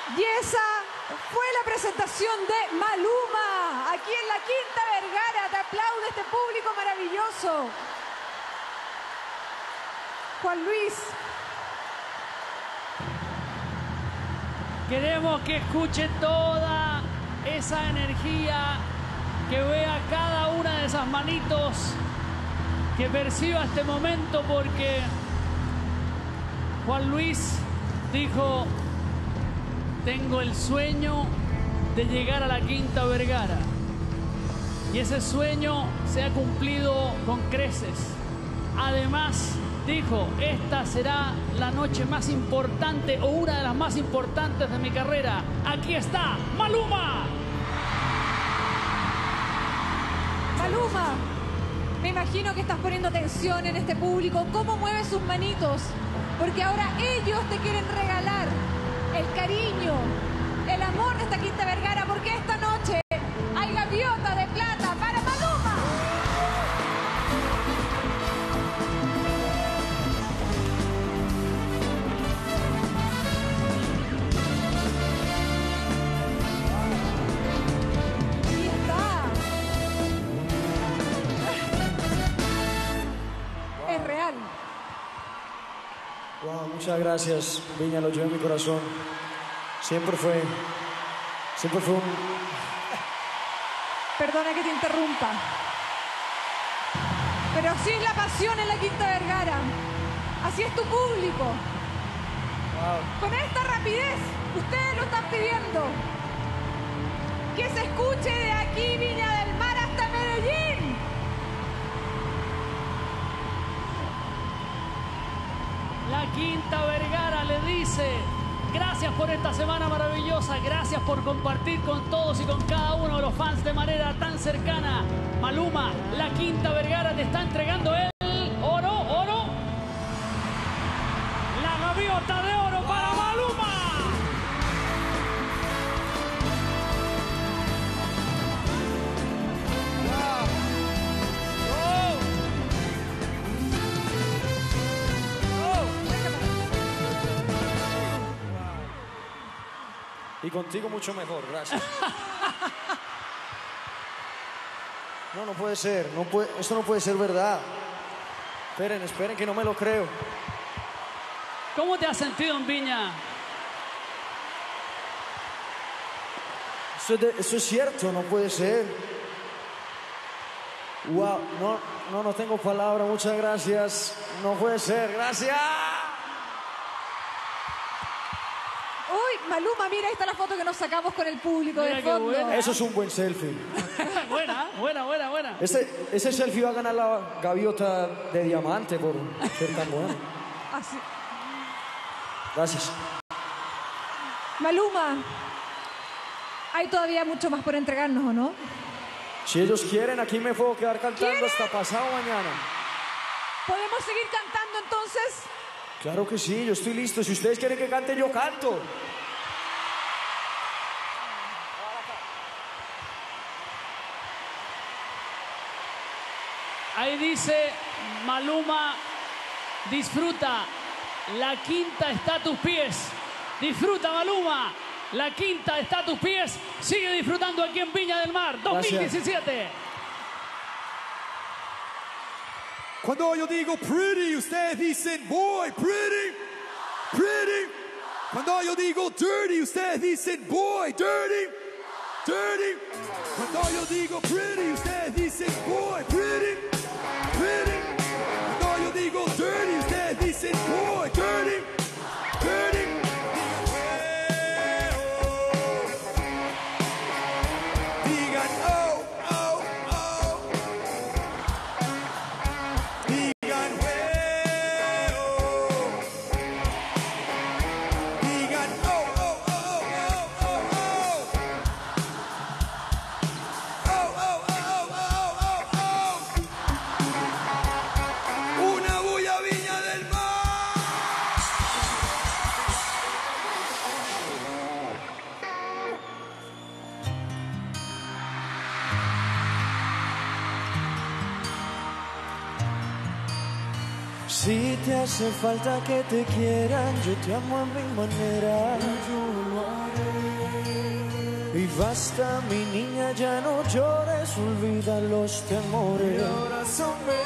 Y esa fue la presentación de Maluma, aquí en la Quinta Vergara. Te aplaude este público maravilloso. Juan Luis. Queremos que escuche toda esa energía, que vea cada una de esas manitos, que perciba este momento, porque Juan Luis dijo: tengo el sueño de llegar a la Quinta Vergara. Y ese sueño se ha cumplido con creces. Además, dijo: esta será la noche más importante o una de las más importantes de mi carrera. Aquí está Maluma. Maluma, me imagino que estás poniendo atención en este público. ¿Cómo mueve sus manitos? Porque ahora ellos te quieren regalar el cariño, el amor de esta Quinta Vergara, porque esta noche hay gaviota de plata para Maluma. Ahí está. Es real. Wow, muchas gracias, Viña, lo llevo en mi corazón. Siempre fue un... Perdona que te interrumpa, pero así es la pasión en la Quinta Vergara. Así es tu público. Wow. Con esta rapidez, ustedes lo están pidiendo. Que se escuche de aquí, Viña del Mar, hasta Medellín. La Quinta Vergara le dice: gracias por esta semana maravillosa, gracias por compartir con todos y con cada uno de los fans de manera tan cercana. Maluma, la Quinta Vergara te está entregando el oro. La gaviota de oro para Maluma. Y contigo mucho mejor, gracias. No puede ser, esto no puede ser verdad. Esperen que no me lo creo. ¿Cómo te has sentido en Viña? Esto es cierto, no puede ser. Wow, no tengo palabras, muchas gracias. No puede ser, gracias. Uy, Maluma, mira, ahí está la foto que nos sacamos con el público Mira de qué fondo. buena. Eso es un buen selfie. Buena. Ese selfie va a ganar la gaviota de diamante por ser tan bueno. Así. Gracias. Maluma, hay todavía mucho más por entregarnos, ¿o no? Si ellos quieren, aquí me puedo quedar cantando ¿Quieren? hasta pasado mañana. ¿Podemos seguir cantando entonces? Claro que sí, yo estoy listo. Si ustedes quieren que cante, yo canto. Ahí dice Maluma: disfruta, la Quinta está a tus pies. Disfruta, Maluma, la Quinta está a tus pies. Sigue disfrutando aquí en Viña del Mar 2017. Cuando yo digo pretty, ustedes dicen boy, pretty, pretty. Cuando yo digo dirty, ustedes dicen boy, dirty, dirty. Cuando yo digo pretty, ustedes dicen boy, pretty, pretty. Cuando yo digo dirty, ustedes dicen boy, dirty, dirty. Digan oh, oh, oh. Digan oh. Digan oh, oh, oh, oh, oh, oh. Oh, oh, oh, oh, oh, oh. Si te hace falta que te quieran, yo te amo a mi manera. Yo lo haré. Y basta, mi niña, ya no llores, olvida los temores. Y abrázame.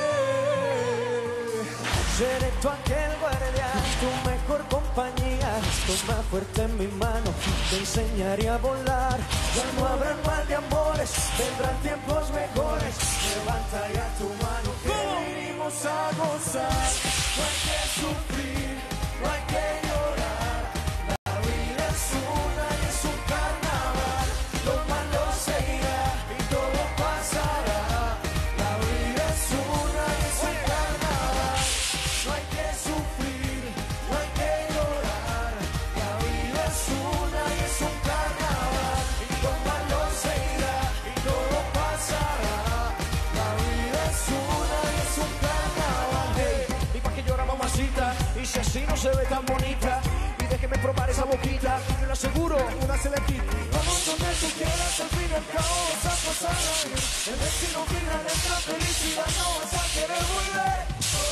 Seré tu ángel guardián, tu mejor compañía. Toma fuerte en mi mano, te enseñaré a volar. Ya no habrá mal de amores, vendrán tiempos mejores. Levanta ya tu mano que vinimos a gozar. No hay que sufrir, no hay que llorar. La vida es una y es un carnaval. Lo malo se irá y todo pasará. La vida es una y es un carnaval. No hay que sufrir, no hay que llorar. La vida es una y es un carnaval. Y lo malo se irá y todo pasará. La vida es una y es un carnaval. Hey, y pa' que llora mamacita, y si así no se ve tan bonita, y déjeme probar esa boquita, yo le aseguro una celestita. Vamos donde tú quieras, al fin y al cabo vas a pasar a ir. El destino final es la felicidad, no vas a querer volver.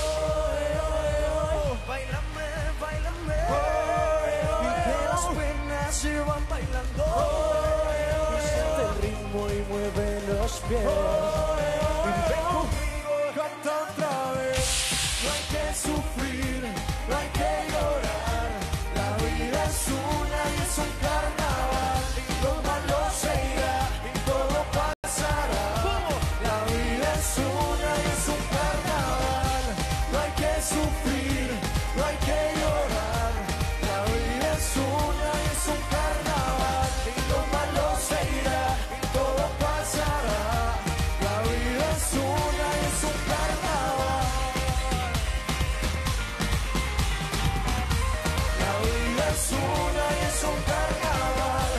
Bailame, bailame, y que las penas se van bailando. Y siente el ritmo y mueve los pies. Y ven conmigo, canta otra vez. No hay que sufrir, no hay que llorar. La vida es una y es un carnaval. Y lo malo se irá y todo pasará. La vida es una y es un carnaval. No hay que sufrir, no hay que llorar. La vida es una y es un carnaval. Y lo malo se irá y todo pasará. La vida es una y es un carnaval. La vida es una y es un carnaval.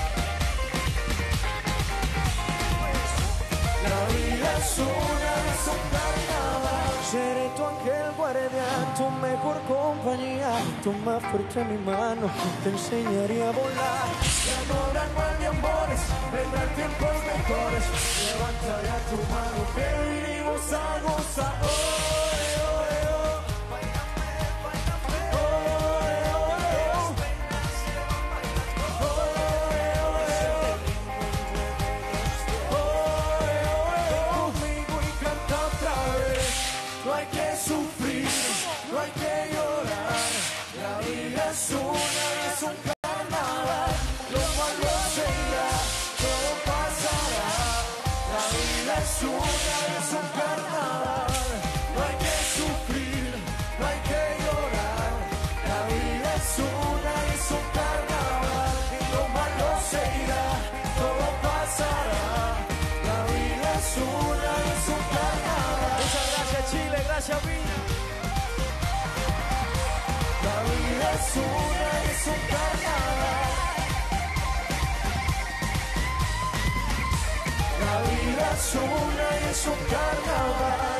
La vida es una y es un carnaval. Seré tu ángel guardián, tu mejor compañía. Toma fuerte mi mano, te enseñaré a volar. Ya no habrá mal de amores, vendrán tiempos mejores. Levanta ya tu mano que vinimos a gozar. Conmigo y canta otra vez. No hay que sufrir, no hay que llorar. La vida es una y es un carnaval. Lo malo se irá, todo pasará. La vida es una y es un carnaval. No hay que sufrir, no hay que llorar. La vida es una y es un carnaval. Y lo malo se irá, todo pasará. La vida es una y es un carnaval. Muchas gracias Chile, gracias Viña. La vida es una y es un carnaval. La vida es una y es un carnaval.